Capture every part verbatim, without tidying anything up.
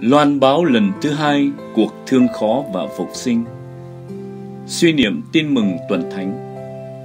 Loan báo lần thứ hai cuộc thương khó và phục sinh. Suy niệm tin mừng tuần thánh.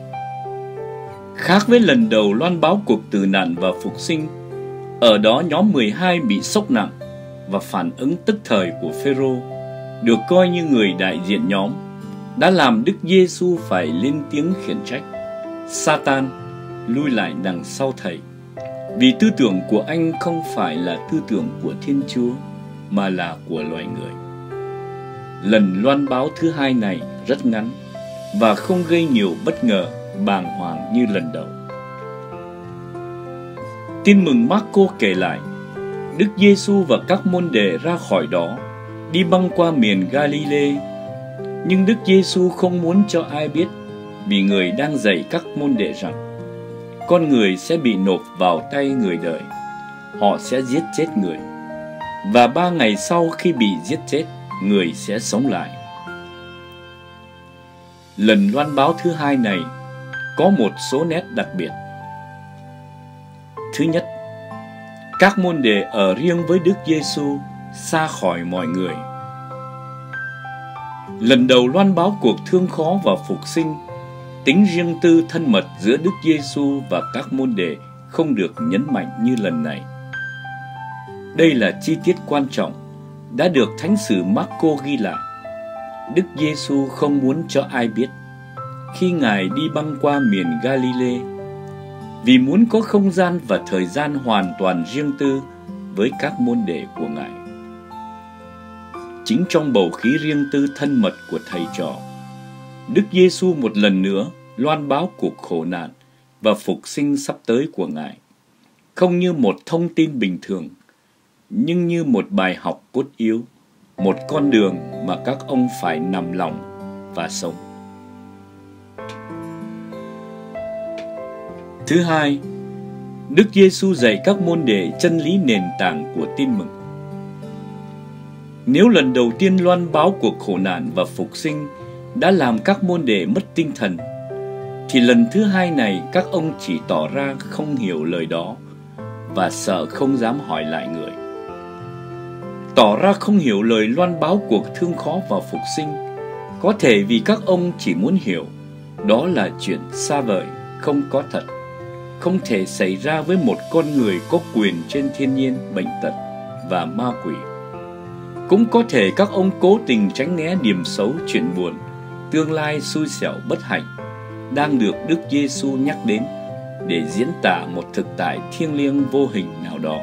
Khác với lần đầu loan báo cuộc tử nạn và phục sinh, ở đó nhóm mười hai bị sốc nặng và phản ứng tức thời của Phêrô, được coi như người đại diện nhóm, đã làm Đức Giêsu phải lên tiếng khiển trách: Satan, lui lại đằng sau thầy, vì tư tưởng của anh không phải là tư tưởng của Thiên Chúa mà là của loài người. Lần loan báo thứ hai này rất ngắn và không gây nhiều bất ngờ, bàng hoàng như lần đầu. Tin mừng Marco kể lại, Đức Giêsu và các môn đệ ra khỏi đó, đi băng qua miền Galilee. Nhưng Đức Giêsu không muốn cho ai biết, vì người đang dạy các môn đệ rằng con người sẽ bị nộp vào tay người đời, họ sẽ giết chết người, và ba ngày sau khi bị giết chết, người sẽ sống lại. Lần loan báo thứ hai này có một số nét đặc biệt. Thứ nhất, các môn đệ ở riêng với Đức Giêsu, xa khỏi mọi người. Lần đầu loan báo cuộc thương khó và phục sinh, tính riêng tư thân mật giữa Đức Giêsu và các môn đệ không được nhấn mạnh như lần này. Đây là chi tiết quan trọng đã được Thánh sử Marco ghi lại. Đức Giêsu không muốn cho ai biết khi Ngài đi băng qua miền Galilee, vì muốn có không gian và thời gian hoàn toàn riêng tư với các môn đệ của Ngài. Chính trong bầu khí riêng tư thân mật của thầy trò, Đức Giêsu một lần nữa loan báo cuộc khổ nạn và phục sinh sắp tới của Ngài, không như một thông tin bình thường, nhưng như một bài học cốt yếu, một con đường mà các ông phải nằm lòng và sống. Thứ hai, Đức Giêsu dạy các môn đệ chân lý nền tảng của tin mừng. Nếu lần đầu tiên loan báo cuộc khổ nạn và phục sinh đã làm các môn đệ mất tinh thần, thì lần thứ hai này các ông chỉ tỏ ra không hiểu lời đó và sợ không dám hỏi lại người. Tỏ ra không hiểu lời loan báo cuộc thương khó và phục sinh, có thể vì các ông chỉ muốn hiểu đó là chuyện xa vời, không có thật, không thể xảy ra với một con người có quyền trên thiên nhiên, bệnh tật và ma quỷ. Cũng có thể các ông cố tình tránh né điểm xấu, chuyện buồn, tương lai xui xẻo bất hạnh đang được Đức Giêsu nhắc đến để diễn tả một thực tại thiêng liêng vô hình nào đó.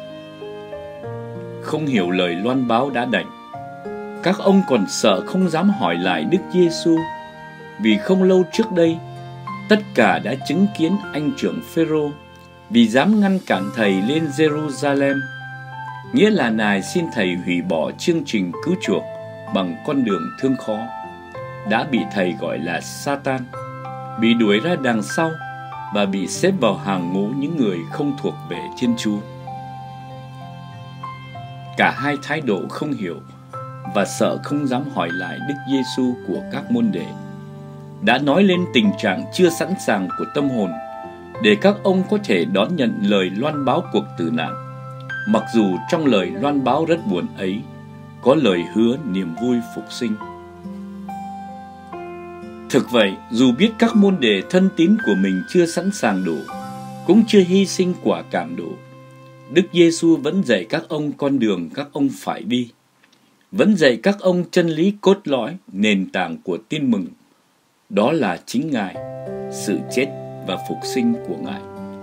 Không hiểu lời loan báo đã đành, các ông còn sợ không dám hỏi lại Đức Giêsu, vì không lâu trước đây tất cả đã chứng kiến anh trưởng Phêrô vì dám ngăn cản thầy lên Jerusalem, nghĩa là nài xin thầy hủy bỏ chương trình cứu chuộc bằng con đường thương khó, đã bị thầy gọi là Satan, bị đuổi ra đằng sau và bị xếp vào hàng ngũ những người không thuộc về Thiên Chúa. Cả hai thái độ không hiểu và sợ không dám hỏi lại Đức Giêsu của các môn đệ đã nói lên tình trạng chưa sẵn sàng của tâm hồn để các ông có thể đón nhận lời loan báo cuộc tử nạn, mặc dù trong lời loan báo rất buồn ấy có lời hứa niềm vui phục sinh. Thực vậy, dù biết các môn đệ thân tín của mình chưa sẵn sàng đủ, cũng chưa hy sinh quả cảm đủ, Đức Giêsu vẫn dạy các ông con đường các ông phải đi, vẫn dạy các ông chân lý cốt lõi, nền tảng của tin mừng. Đó là chính Ngài, sự chết và phục sinh của Ngài.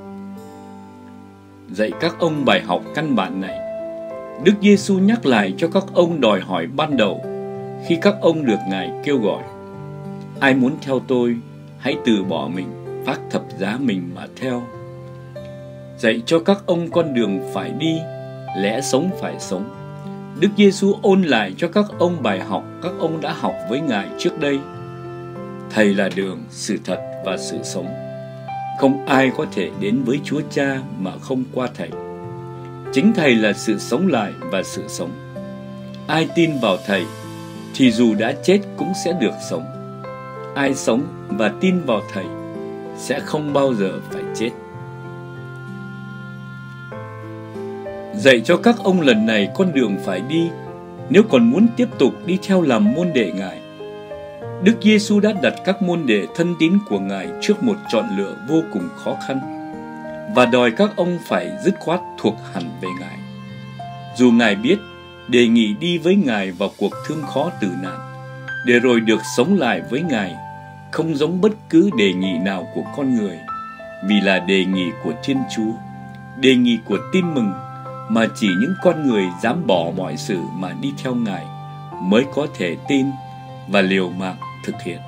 Dạy các ông bài học căn bản này, Đức Giêsu nhắc lại cho các ông đòi hỏi ban đầu khi các ông được Ngài kêu gọi: ai muốn theo tôi, hãy từ bỏ mình, vác thập giá mình mà theo. Dạy cho các ông con đường phải đi, lẽ sống phải sống. Đức Giêsu ôn lại cho các ông bài học các ông đã học với Ngài trước đây. Thầy là đường, sự thật và sự sống. Không ai có thể đến với Chúa Cha mà không qua Thầy. Chính Thầy là sự sống lại và sự sống. Ai tin vào Thầy thì dù đã chết cũng sẽ được sống. Ai sống và tin vào Thầy sẽ không bao giờ phải chết. dạy cho các ông lần này con đường phải đi nếu còn muốn tiếp tục đi theo làm môn đệ Ngài. Đức Giêsu đã đặt các môn đệ thân tín của Ngài trước một chọn lựa vô cùng khó khăn và đòi các ông phải dứt khoát thuộc hẳn về Ngài. Dù Ngài biết đề nghị đi với Ngài vào cuộc thương khó tử nạn, để rồi được sống lại với Ngài, không giống bất cứ đề nghị nào của con người, vì là đề nghị của Thiên Chúa, đề nghị của tin mừng mà chỉ những con người dám bỏ mọi sự mà đi theo Ngài mới có thể tin và liều mạng thực hiện.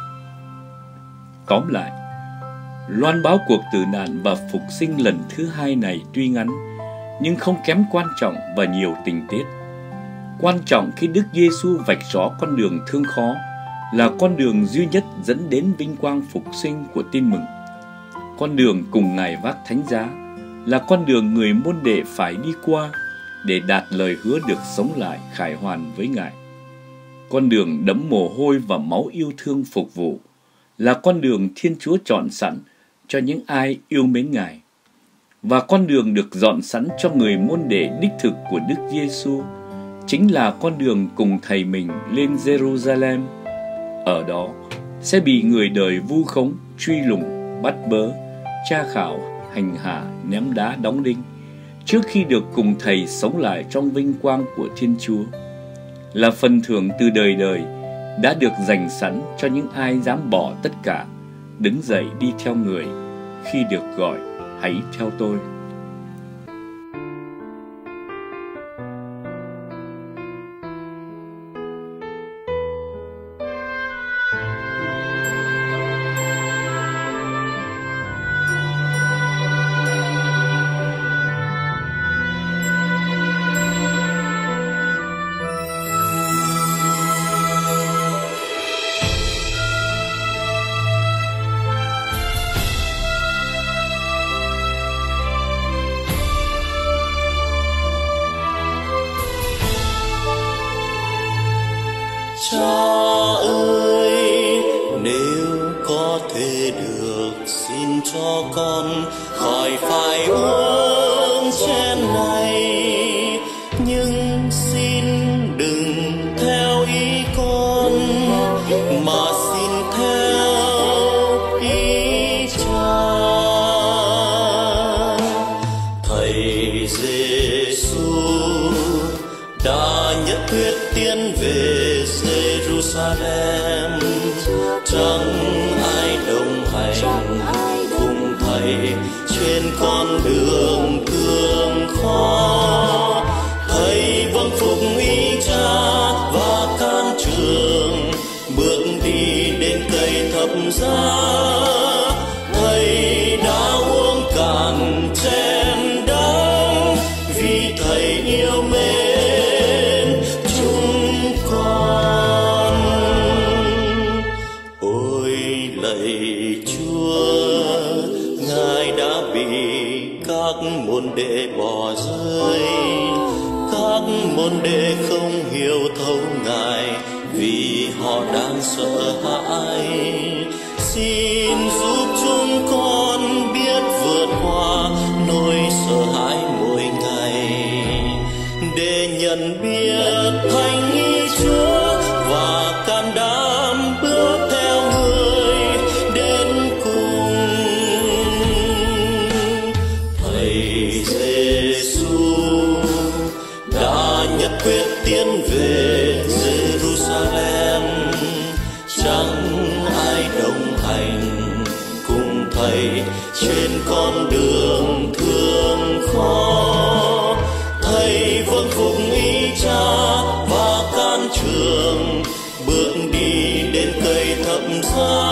Tóm lại, loan báo cuộc tử nạn và phục sinh lần thứ hai này tuy ngắn, nhưng không kém quan trọng và nhiều tình tiết. Quan trọng khi Đức Giêsu vạch rõ con đường thương khó là con đường duy nhất dẫn đến vinh quang phục sinh của tin mừng. Con đường cùng Ngài vác thánh giá là con đường người môn đệ phải đi qua để đạt lời hứa được sống lại khải hoàn với Ngài. Con đường đẫm mồ hôi và máu yêu thương phục vụ là con đường Thiên Chúa chọn sẵn cho những ai yêu mến Ngài. Và con đường được dọn sẵn cho người môn đệ đích thực của Đức Giêsu chính là con đường cùng Thầy mình lên Jerusalem. Ở đó sẽ bị người đời vu khống, truy lùng, bắt bớ, tra khảo, hành hạ, ném đá đóng đinh, trước khi được cùng Thầy sống lại trong vinh quang của Thiên Chúa, là phần thưởng từ đời đời đã được dành sẵn cho những ai dám bỏ tất cả, đứng dậy đi theo Người khi được gọi hãy theo tôi. Cha ơi, nếu có thể được, xin cho con khỏi phải uống chén này, nhưng xin đừng theo ý con, mà xin theo ý Cha. Thầy Giêsu đã nhất quyết tiến về Jerusalem, chẳng ai đồng hành cùng Thầy trên con đường thương khó. Thầy vâng phục ý Cha và can trường, bước đi đến cây thập giá. Thầy đã uống cạn chén đắng vì Thầy yêu mến chúng con. Ôi lạy Chúa, Ngài đã bị các môn đệ bỏ rơi. Các môn đệ không hiểu thấu Ngài vì họ đang sợ hãi. Xin giúp chúng con biết vượt qua nỗi sợ hãi mỗi ngày, để nhận biết thánh ý Chúa và can đảm bước theo Người đến cùng. Thầy Giêsu đã nhất quyết tiến về Jerusalem, chẳng ai đồng hành cùng Thầy trên con đường thương khó. Thầy vâng phục ý Cha và can trường, bước đi đến cây thập giá.